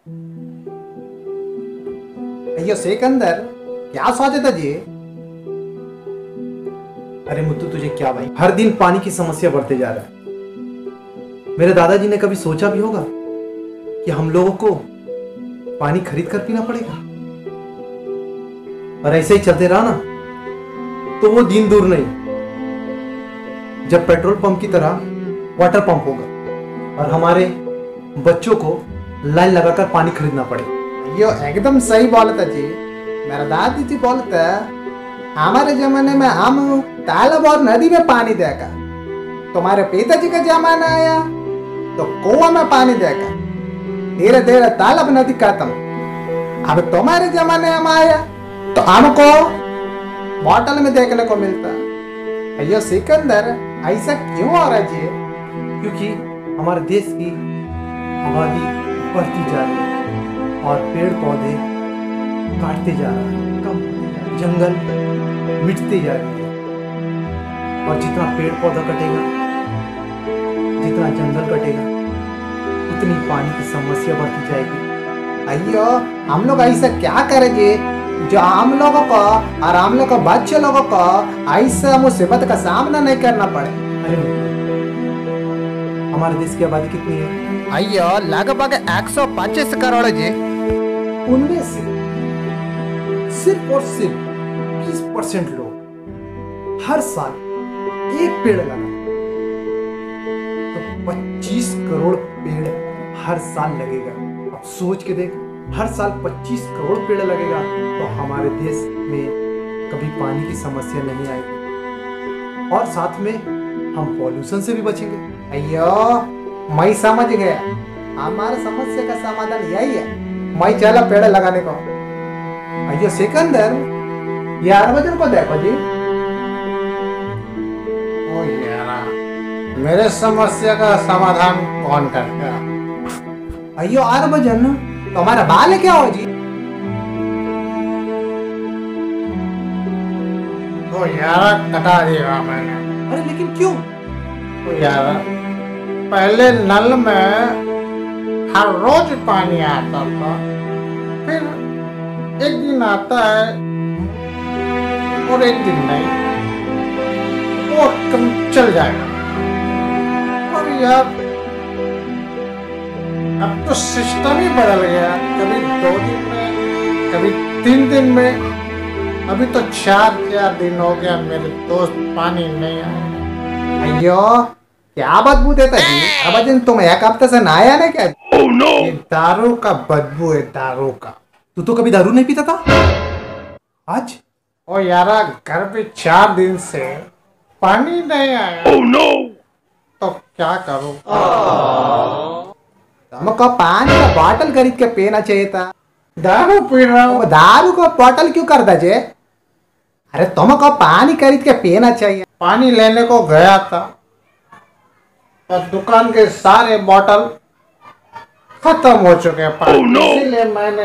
अयो सिकंदर, क्या सोचा था जी? अरे मुत्तू तुझे क्या भाई, हर दिन पानी की समस्या बढ़ते जा रहा है। मेरे दादाजी ने कभी सोचा भी होगा कि हम लोगों को पानी खरीद कर पीना पड़ेगा? और ऐसे ही चलते रहा ना तो वो दिन दूर नहीं जब पेट्रोल पंप की तरह वाटर पंप होगा और हमारे बच्चों को लाइन लगाकर पानी खरीदना पड़ेगा। यो एकदम सही बोला था जी। मेरा दादी जी बोलता हमारे जमाने में हम तालाब और नदी में पानी देगा, तुम्हारे पिताजी का जमाना आया तो कुआं में पानी देगा, धीरे धीरे तालाब नदी खत्म। अब तुम्हारे जमाने में आया तो हमको बॉटल में देखने को मिलता। अयो सिकंदर, ऐसा क्यों हो रहा है जी? क्योंकि हमारे देश की आबादी बढ़ती जा रही है और पेड़ पौधे काटते जा रहे हैं, कम जंगल मिटते जा रहे हैं। और जितना पेड़ पौधा कटेगा, जितना जंगल कटेगा, उतनी पानी की समस्या बढ़ती जाएगी। अयो हम लोग ऐसा क्या करेंगे जो हम लोगों को और हम लोग को बच्चे लोगों को ऐसा मुसीबत का सामना नहीं करना पड़े? अरे हमारे देश की आबादी कितनी है? अयो लगभग 125 करोड़ जी। उनमें से सिर्फ और सिर्फ 20% लोग हर साल एक पेड़ लगाए तो 25 करोड़ पेड़ हर साल लगेगा। अब सोच के देख, हर साल 25 करोड़ पेड़ लगेगा तो हमारे देश में कभी पानी की समस्या नहीं आएगी और साथ में हम पॉल्यूशन से भी बचेंगे। अयो मैं समझ गया, हमारे समस्या का समाधान यही है। मैं चला पेड़ लगाने को। अयो सिकंदर, ये हरभजन को देखो जी। ओ यारा, मेरे समस्या का समाधान कौन करेगा? अयो हरभजन, तुम्हारा बाल क्या हो जी? ओ यारा, कटा दिया मैंने। अरे लेकिन क्यों? ओ यारा, पहले नल में हर रोज पानी आता था, फिर एक दिन आता है और एक दिन नहीं, वो कम चल जाएगा। और यार अब तो सिस्टम ही बदल गया, कभी 2 दिन में, कभी 3 दिन में, अभी तो 4 दिन हो गया मेरे दोस्त पानी नहीं आया। अयो क्या बदबू देता जी? हरभजन, तुम एक हफ्ते से नहाया ना क्या? oh, no! ये दारू का बदबू है, दारू का। तू तो कभी दारू नहीं पीता था, आज? ओ यारा, घर पे 4 दिन से पानी नहीं आया। oh, no! तो क्या करूं? तुमको पानी का बॉटल खरीद के पीना चाहिए था। दारू पी रहा हूँ। दारू को बॉटल क्यों कर दे? अरे तुमको पानी खरीद के पीना चाहिए। पानी लेने को गया था और दुकान के सारे बॉटल खत्म हो चुके हैं। oh, no! इसीलिए मैंने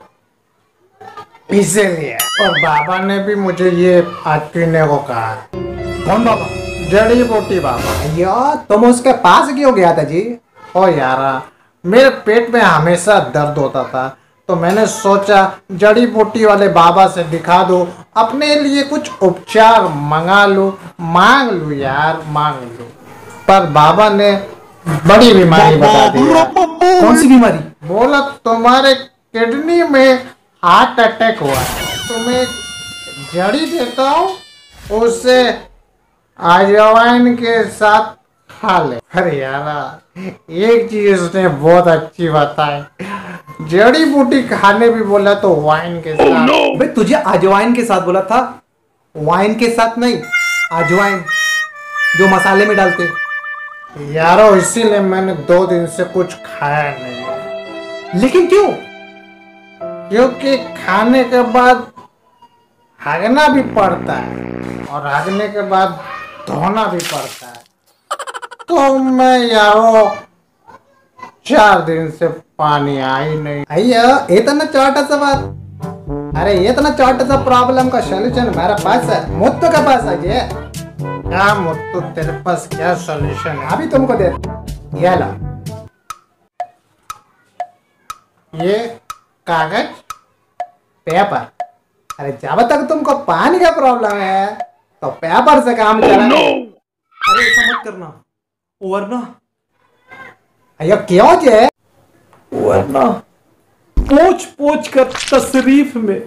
इसे लिया और बाबा ने भी मुझे ये आज पीने को कहा। कौन बाबा? जड़ी बूटी बाबा। यार तुम उसके पास क्यों गया था जी? ओ यारा, मेरे पेट में हमेशा दर्द होता था तो मैंने सोचा जड़ी बूटी वाले बाबा से दिखा दो, अपने लिए कुछ उपचार मंगा लूं, मांग लूं यार, मांग लूं। पर बाबा ने बड़ी बीमारी बता दी। कौन सी बीमारी? बोला तुम्हारे किडनी में हार्ट अटैक हुआ है, तुम्हें जड़ी देता हूँ, उसे अजवाइन के साथ खा ले। अरे यार, एक चीज उसने बहुत अच्छी बताई, जड़ी बूटी खाने भी बोला तो वाइन के साथ। oh, no! भाई तुझे अजवाइन के साथ बोला था, वाइन के साथ नहीं, अजवाइन जो मसाले में डालते। यारो इसीलिए मैंने 2 दिन से कुछ खाया नहीं। लेकिन क्यों? क्योंकि खाने के बाद हगना भी पड़ता है और हगने के बाद धोना भी पड़ता है। तो मैं यारो 4 दिन से पानी आ ही नहीं। अయ్యో इतना छोटा सा बात, अरे इतना छोटा सा प्रॉब्लम का सलूशन मेरे पास है, मुत्तू के पास है ये। क्या मुत्तू, तेरे पास क्या सलूशन है? अभी तुमको दे, ये लो। ये कागज पेपर। अरे जब तक तुमको पानी का प्रॉब्लम है तो पेपर से काम चला। अरे ऐसा मत करना, वरना अयो क्यों जे? वरना पोंछ पोंछ कर तशरीफ में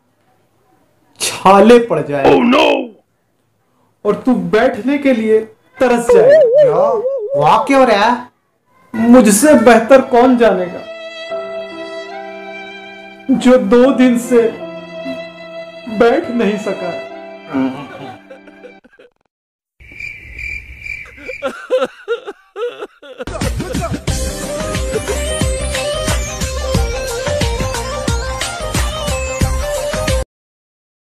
छाले पड़ जाए और तू बैठने के लिए तरस जाए। वाह क्यों रहा? मुझसे बेहतर कौन जानेगा, जो 2 दिन से बैठ नहीं सका।